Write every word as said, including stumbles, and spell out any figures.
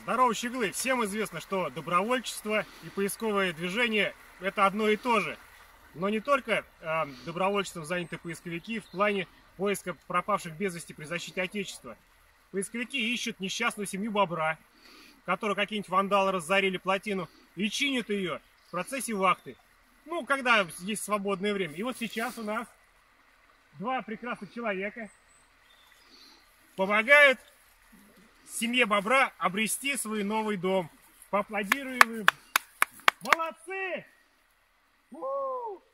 Здорово, щеглы! Всем известно, что добровольчество и поисковое движение – это одно и то же. Но не только э, добровольчеством заняты поисковики в плане поиска пропавших без вести при защите Отечества. Поисковики ищут несчастную семью бобра, которую какие-нибудь вандалы разорили плотину, и чинят ее в процессе вахты. Ну, когда есть свободное время. И вот сейчас у нас два прекрасных человека помогают семье бобра обрести свой новый дом. Поаплодируем им. Молодцы! У-у-у!